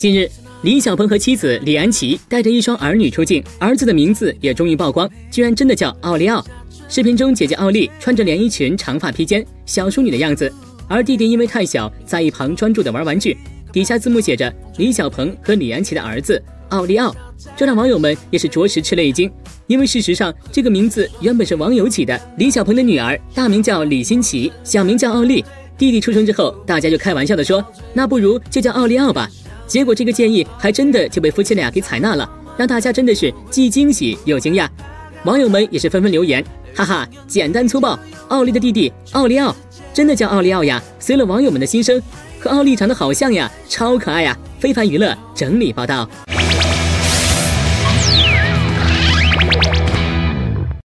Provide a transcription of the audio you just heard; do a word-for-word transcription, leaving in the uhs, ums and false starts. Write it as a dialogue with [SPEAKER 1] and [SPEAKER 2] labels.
[SPEAKER 1] 近日，李小鹏和妻子李安琪带着一双儿女出镜，儿子的名字也终于曝光，居然真的叫奥利奥。视频中，姐姐奥利穿着连衣裙，长发披肩，小淑女的样子，而弟弟因为太小，在一旁专注的玩玩具。底下字幕写着李小鹏和李安琪的儿子奥利奥，这让网友们也是着实吃了一惊，因为事实上这个名字原本是网友起的。李小鹏的女儿大名叫李欣琪，小名叫奥利。弟弟出生之后，大家就开玩笑的说，那不如就叫奥利奥吧。结果这个建议还真的就被夫妻俩给采纳了，让大家真的是既惊喜又惊讶。网友们也是纷纷留言，哈哈，简单粗暴，奥利的弟弟奥利奥真的叫奥利奥呀，随了网友们的心声，和奥利长得好像呀，超可爱呀。非凡娱乐整理报道。